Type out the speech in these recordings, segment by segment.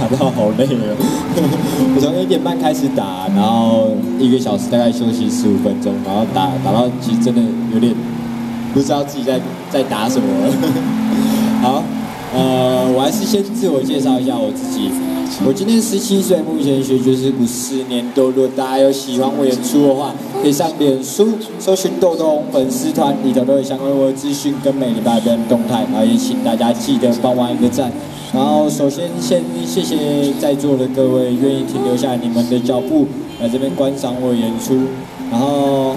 到好累了。我从1点半开始打，然后1个小时大概休息15分钟，然后打到其实真的有点不知道自己在打什么了。好，我还是先自我介绍一下我自己。我今年17岁，目前学爵士鼓4年多。如果大家有喜欢我演出的话，可以上脸书搜寻豆豆粉丝团，里头都有相关我的资讯跟每礼拜的动态。然后也请大家记得帮我按个赞。然后首先先谢谢在座的各位愿意停留下你们的脚步来这边观赏我的演出。然后，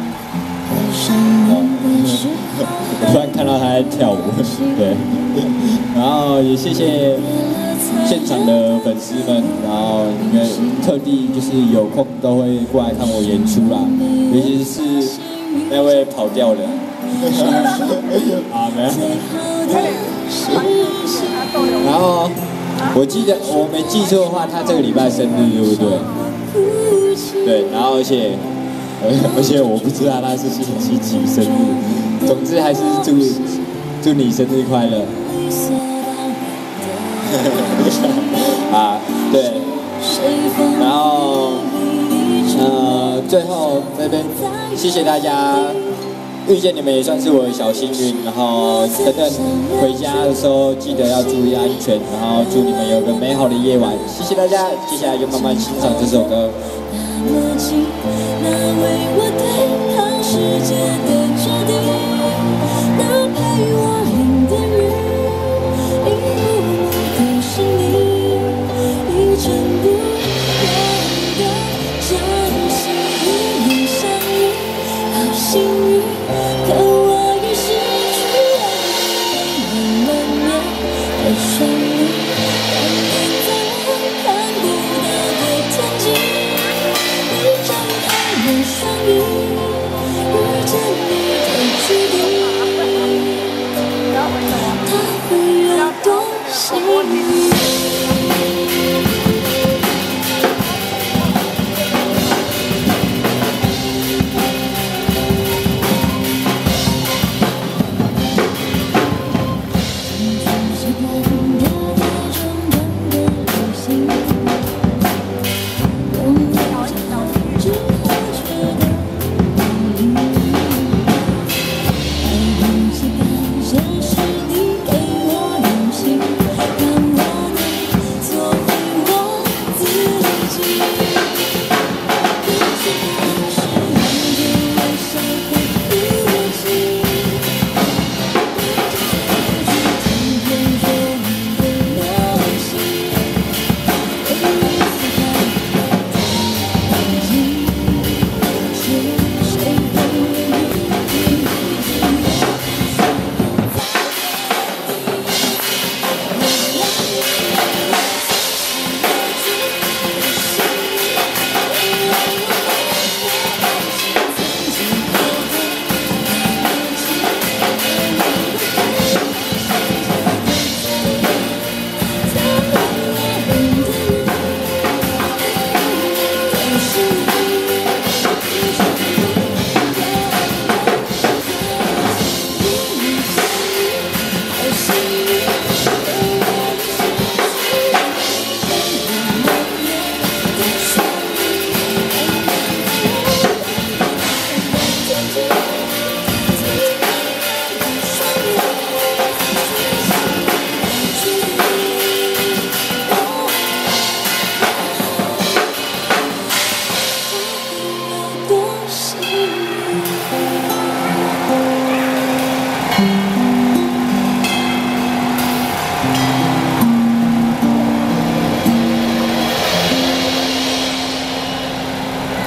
我突然看到他在跳舞，对。然后也谢谢现场的粉丝们，然后你们特地就是有空都会过来看我演出啦，尤其是那位跑调的，啊没有。然后我记得我没记错的话，他这个礼拜生日对不对？对，然后而且我不知道他是星期几生日，总之还是祝你生日快乐。啊，对，然后最后这边谢谢大家，遇见你们也算是我的小幸运。然后等回家的时候记得要注意安全，然后祝你们有个美好的夜晚。谢谢大家，接下来就慢慢欣赏这首歌。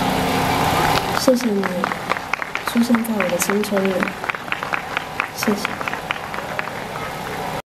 谢谢你出现在我的青春里，谢谢。